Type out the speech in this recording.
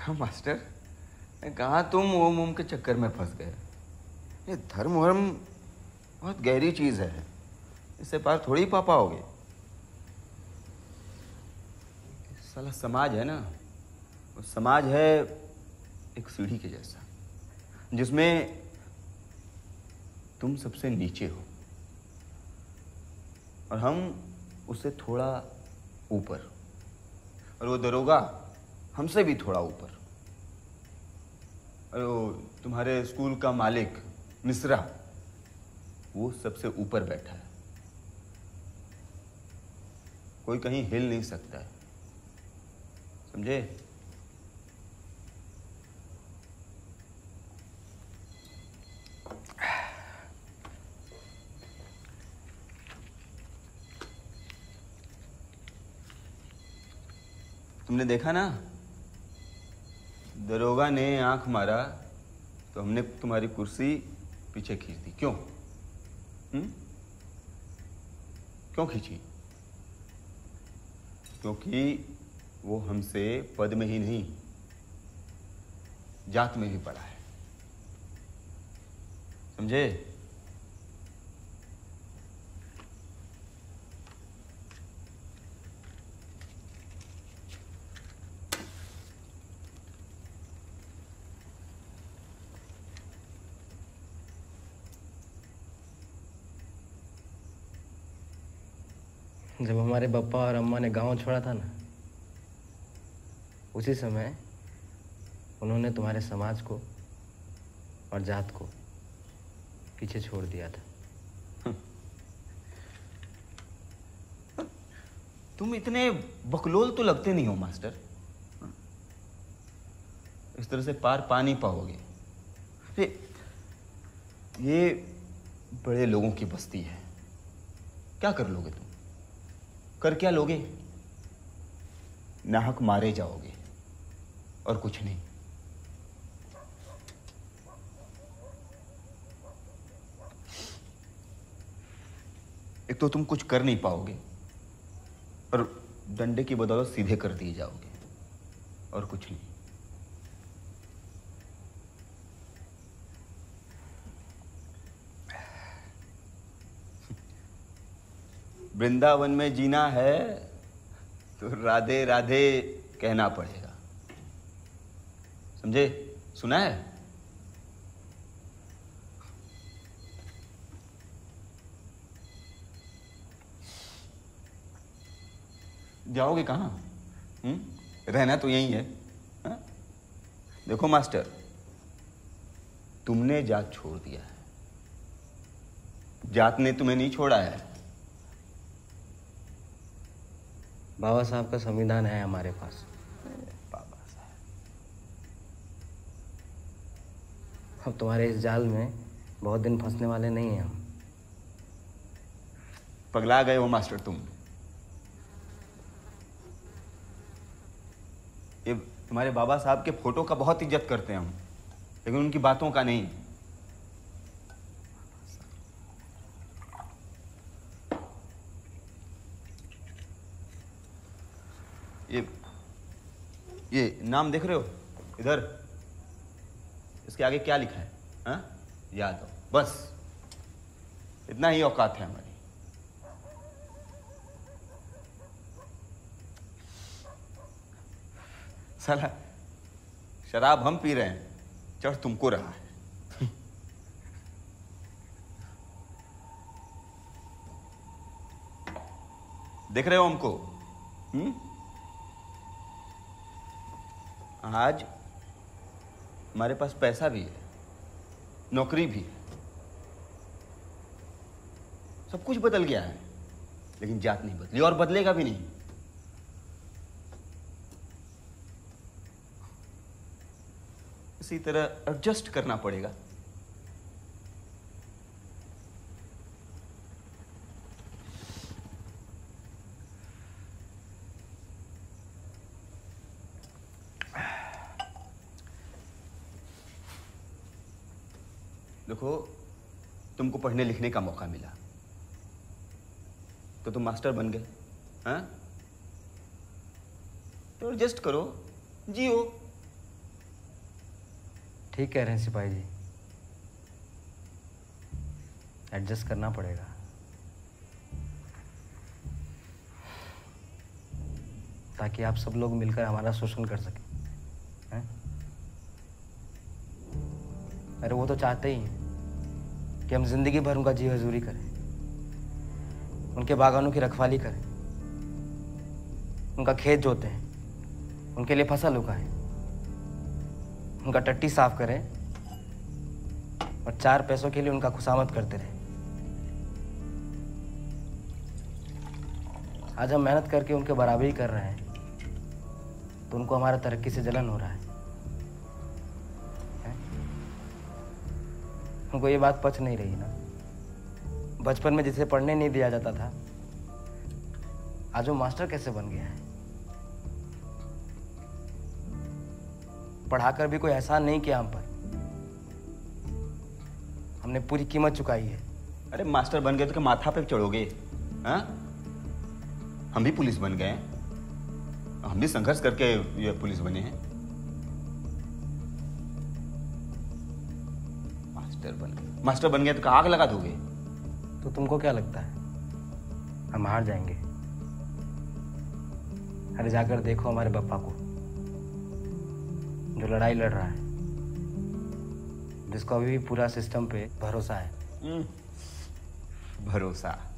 Master, कहाँ तुम ओम ओम के चक्कर में फंस गए। ये धर्म वर्म बहुत गहरी चीज है, इससे पार थोड़ी पा पाओगे। साला समाज है ना, वो समाज है एक सीढ़ी के जैसा, जिसमें तुम सबसे नीचे हो और हम उससे थोड़ा ऊपर, और वो दरोगा हमसे भी थोड़ा ऊपर, और वो तुम्हारे स्कूल का मालिक मिश्रा वो सबसे ऊपर बैठा है। कोई कहीं हिल नहीं सकता है, समझे? तुमने देखा ना, दरोगा ने आंख मारा तो हमने तुम्हारी कुर्सी पीछे खींच दी। क्यों? क्यों खींची? क्योंकि वो हमसे पद में ही नहीं, जात में भी पड़ा है, समझे? जब हमारे पापा और अम्मा ने गांव छोड़ा था ना, उसी समय उन्होंने तुम्हारे समाज को और जात को पीछे छोड़ दिया था। तुम इतने बकलोल तो लगते नहीं हो मास्टर, इस तरह से पार पा नहीं पाओगे। ये बड़े लोगों की बस्ती है, क्या कर लोगे तुम? कर क्या लोगे? नाहक मारे जाओगे और कुछ नहीं। एक तो तुम कुछ कर नहीं पाओगे और डंडे की बदौलत सीधे कर दिए जाओगे, और कुछ नहीं। वृंदावन में जीना है तो राधे राधे कहना पड़ेगा, समझे? सुना है? जाओगे कहाँ? रहना तो यही है। हा? देखो मास्टर, तुमने जात छोड़ दिया है, जात ने तुम्हें नहीं छोड़ा है। बाबा साहब का संविधान है हमारे पास। बाबा साहब, अब तुम्हारे इस जाल में बहुत दिन फंसने वाले नहीं हैं हम। पगला गए हो मास्टर तुम। ये तुम्हारे बाबा साहब के फोटो का बहुत इज्जत करते हैं हम, लेकिन उनकी बातों का नहीं। ये नाम देख रहे हो इधर, इसके आगे क्या लिखा है? हाँ, याद हो, बस इतना ही औकात है हमारी। साला शराब हम पी रहे हैं, चढ़ तुमको रहा है। देख रहे हो हमको? आज हमारे पास पैसा भी है, नौकरी भी है, सब कुछ बदल गया है, लेकिन जात नहीं बदली और बदलेगा भी नहीं। इसी तरह एडजस्ट करना पड़ेगा। देखो, तुमको पढ़ने लिखने का मौका मिला तो तुम मास्टर बन गए, हाँ? तो एडजस्ट करो, जियो, ठीक कह रहे हैं सिपाही जी, एडजस्ट करना पड़ेगा। ताकि आप सब लोग मिलकर हमारा शोषण कर सकें। हैं? अरे वो तो चाहते ही हैं कि हम जिंदगी भर उनका जी हजूरी करें, उनके बागानों की रखवाली करें, उनका खेत जोतें, उनके लिए फसल उगाएं, उनका टट्टी साफ करें और 4 पैसों के लिए उनका खुशामद करते रहें। आज हम मेहनत करके उनके बराबरी कर रहे हैं तो उनको हमारा तरक्की से जलन हो रहा है। उनको ये बात पच नहीं रही ना। बचपन में जिसे पढ़ने नहीं दिया जाता था, आज वो मास्टर कैसे बन गया है। पढ़ाकर भी कोई एहसान नहीं किया हम पर। हमने पूरी कीमत चुकाई है। अरे मास्टर बन गए तो क्या माथा पे चढ़ोगे? हाँ, हम भी पुलिस बन गए, हम भी संघर्ष करके ये पुलिस बने हैं। मास्टर बन गए तो आग लगा दोगे? तो तुमको क्या लगता है हम हार जाएंगे? अरे जाकर देखो हमारे पापा को, जो लड़ाई लड़ रहा है, जिसको अभी भी पूरा सिस्टम पे भरोसा है। भरोसा?